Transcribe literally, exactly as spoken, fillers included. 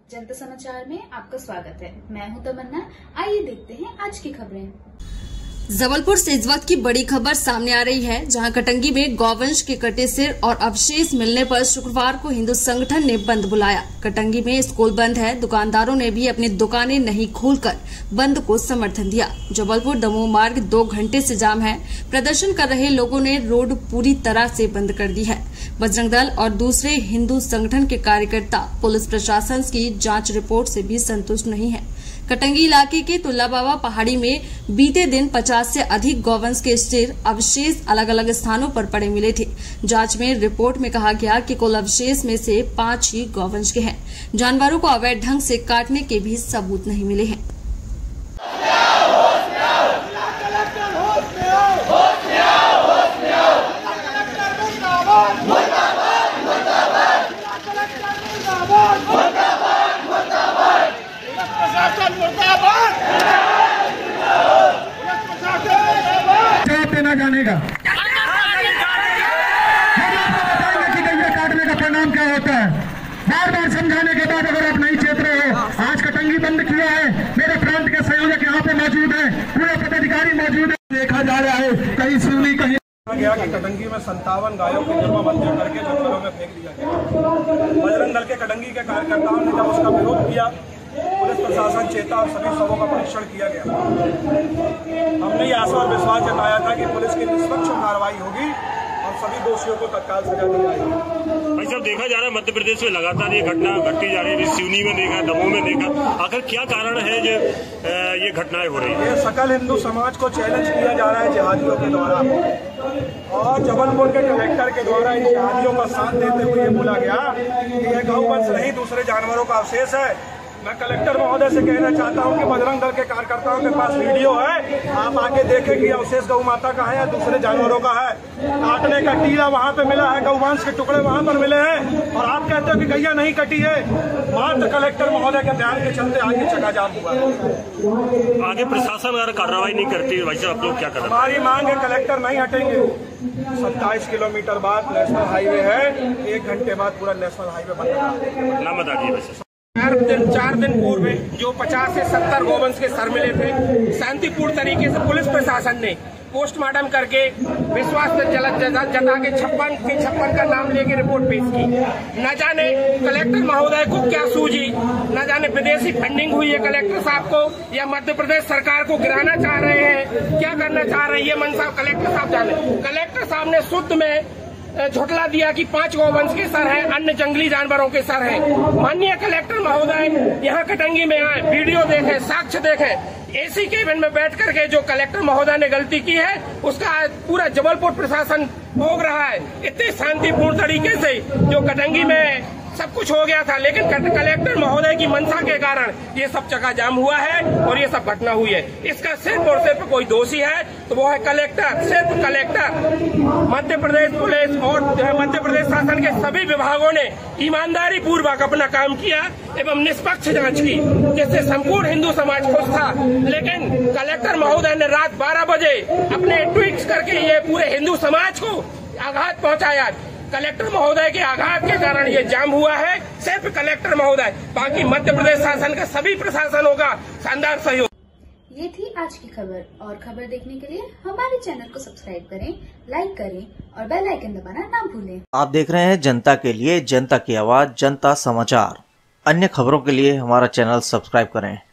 जनता समाचार में आपका स्वागत है। मैं हूं तमन्ना। आइए देखते हैं आज की खबरें। जबलपुर से इस वक्त की बड़ी खबर सामने आ रही है, जहां कटंगी में गौवंश के कटे सिर और अवशेष मिलने पर शुक्रवार को हिंदू संगठन ने बंद बुलाया। कटंगी में स्कूल बंद है, दुकानदारों ने भी अपनी दुकानें नहीं खोलकर बंद को समर्थन दिया। जबलपुर दमोह मार्ग दो घंटे से जाम है। प्रदर्शन कर रहे लोगों ने रोड पूरी तरह से बंद कर दी है। बजरंग दल और दूसरे हिंदू संगठन के कार्यकर्ता पुलिस प्रशासन की जांच रिपोर्ट से भी संतुष्ट नहीं है। कटंगी इलाके के तुल्लाबाबा पहाड़ी में बीते दिन पचास से अधिक गौवंश के सिर अवशेष अलग अलग स्थानों पर पड़े मिले थे। जांच में रिपोर्ट में कहा गया कि कुल अवशेष में से पांच ही गौवंश के हैं। जानवरों को अवैध ढंग से काटने के भी सबूत नहीं मिले हैं। देना जाने का कि गैया काटने का परिणाम क्या होता है। बार बार समझाने के बाद अगर आप नहीं चेत रहे हो, आज कटंगी बंद किया है। मेरे प्रांत के संयोजक यहाँ पे मौजूद है, पूरे पदाधिकारी मौजूद है। देखा जा रहा है कहीं सुनी कहीं गया कि कटंगी में संतावन गायों को जमाबंदी करके जंगलों में फेंक दिया गया। बजरंग दल के कटंगी के कार्यकर्ताओं ने जब उसका विरोध किया, पुलिस प्रशासन चेता और सभी शवों का परीक्षण किया गया। हमने ये आशा और विश्वास जताया था कि पुलिस की निष्पक्ष कार्रवाई होगी और सभी दोषियों को तत्काल सजा दी जाएगी। भाई साहब, देखा जा रहा है मध्य प्रदेश में लगातार ये घटना घटती जा रही है। सिवनी में देखा, दमोह में देखा, आखिर क्या कारण है जो ये घटनाएं हो रही है? ये सकल हिंदू समाज को चैलेंज किया जा रहा है जिहादियों के द्वारा, और जबलपुर के कलेक्टर के द्वारा इन जिहादियों का साथ देते हुए बोला गया कि यह गौवंश नहीं दूसरे जानवरों का अवशेष है। मैं कलेक्टर महोदय से कहना चाहता हूं कि बजरंग दल के कार्यकर्ताओं के पास वीडियो है, आप आके देखें कि अवशेष गौ माता का है या दूसरे जानवरों का है। काटने का टीला वहां पे मिला है, गौवंश के टुकड़े वहां पर मिले हैं, और आप कहते हो कि गैया नहीं कटी है। मात्र कलेक्टर महोदय के ध्यान के चलते आगे चकाजाम हुआ। आगे प्रशासन अगर कार्रवाई नहीं करती वैसे आप लोग क्या करें? हमारी मांग है, कलेक्टर नहीं हटेंगे। सत्ताईस किलोमीटर बाद नेशनल हाईवे है, एक घंटे बाद पूरा नेशनल हाईवे बंद। नाम बता दिए वैसे। चार दिन चार दिन पूर्व जो पचास से सत्तर गौवंश के सर मिले थे, शांतिपूर्ण तरीके से पुलिस प्रशासन ने पोस्टमार्टम करके विश्वास जता के छप्पन के छप्पन का नाम लेके रिपोर्ट पेश की। न जाने कलेक्टर महोदय को क्या सूझी, न जाने विदेशी फंडिंग हुई है कलेक्टर साहब को, या मध्य प्रदेश सरकार को गिराना चाह रहे हैं, क्या करना चाह रहे हैं ये मंशा कलेक्टर साहब जाने। कलेक्टर साहब ने शुद्ध में झुठला दिया कि पांच गौवंश के सर हैं, अन्य जंगली जानवरों के सर हैं। माननीय कलेक्टर महोदय यहाँ कटंगी में आए, वीडियो देखें, साक्ष्य देखें। एसी केबिन में बैठ करके जो कलेक्टर महोदय ने गलती की है उसका पूरा जबलपुर प्रशासन भोग रहा है। इतने शांतिपूर्ण तरीके से जो कटंगी में सब कुछ हो गया था, लेकिन कलेक्टर महोदय की मंशा के कारण ये सब चकाजाम हुआ है और ये सब घटना हुई है। इसका सिर्फ और सिर्फ कोई दोषी है तो वो है कलेक्टर, सिर्फ कलेक्टर। मध्य प्रदेश पुलिस और मध्य प्रदेश शासन के सभी विभागों ने ईमानदारी पूर्वक अपना काम किया एवं निष्पक्ष जांच की, जिससे संपूर्ण हिंदू समाज खुश था। लेकिन कलेक्टर महोदय ने रात बारह बजे अपने ट्वीट्स करके ये पूरे हिंदू समाज को आघात पहुंचाया। कलेक्टर महोदय के आघात के कारण ये जाम हुआ है, सिर्फ कलेक्टर महोदय, बाकी मध्य प्रदेश शासन का सभी प्रशासनों का शानदार सहयोग। ये थी आज की खबर, और खबर देखने के लिए हमारे चैनल को सब्सक्राइब करें, लाइक करें और बेल आइकन दबाना ना भूलें। आप देख रहे हैं जनता के लिए, जनता की आवाज, जनता समाचार। अन्य खबरों के लिए हमारा चैनल सब्सक्राइब करें।